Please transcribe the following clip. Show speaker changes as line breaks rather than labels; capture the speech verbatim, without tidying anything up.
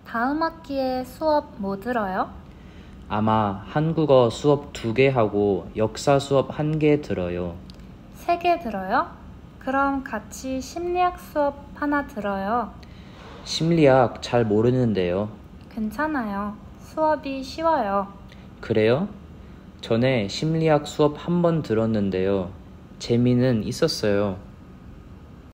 다음 학기에 수업 뭐 들어요?
아마 한국어 수업 두 개 하고 역사 수업 한 개 들어요.
세 개 들어요? 그럼 같이 심리학 수업 하나 들어요.
심리학 잘 모르는데요.
괜찮아요. 수업이 쉬워요.
그래요? 전에 심리학 수업 한 번 들었는데요. 재미는 있었어요.